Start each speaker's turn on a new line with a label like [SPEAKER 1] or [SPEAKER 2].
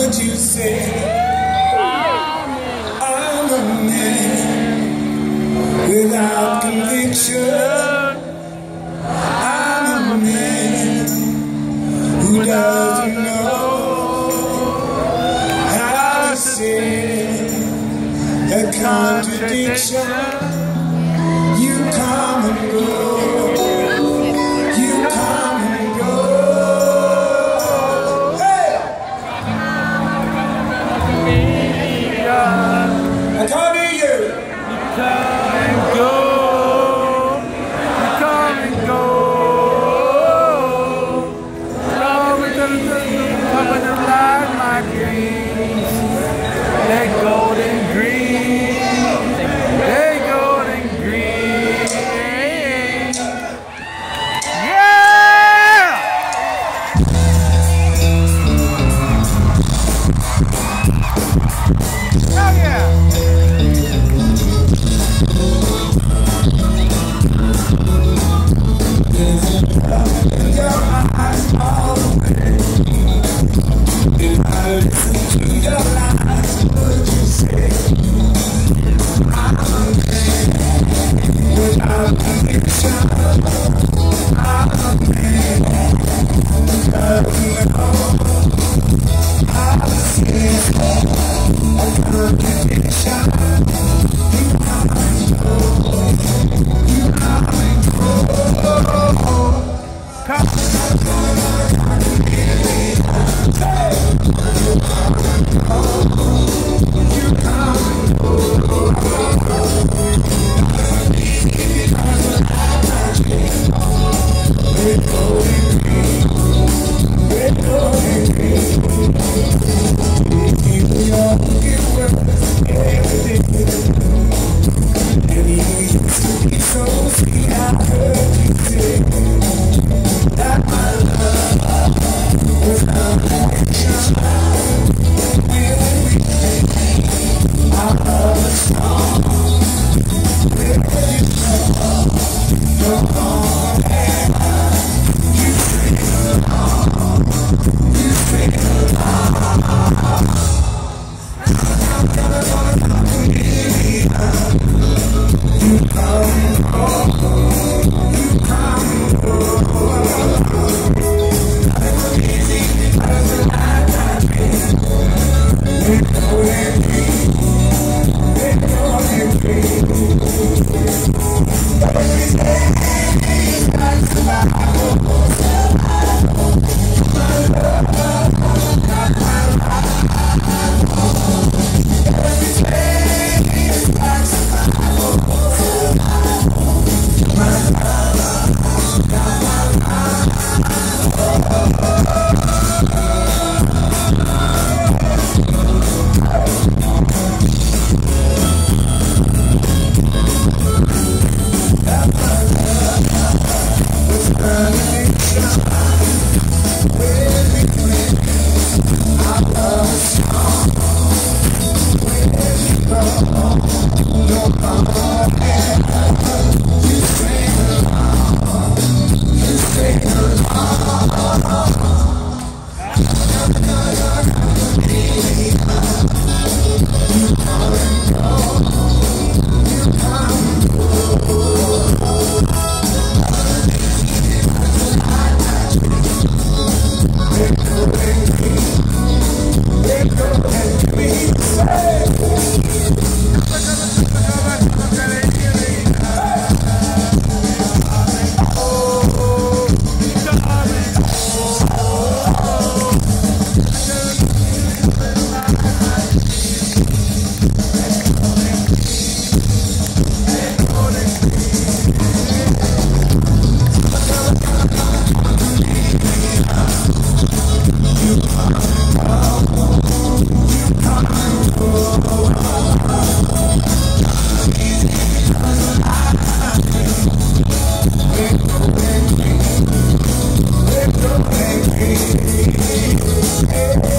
[SPEAKER 1] would you say? I'm a man without conviction. I'm a man who doesn't know how to say a contradiction. You come and go. You come and go. Hey! I come to you.
[SPEAKER 2] You come and go. You come and go. Come and light my dreams. That golden green. That golden green. Yeah! Oh yeah!
[SPEAKER 1] Hey!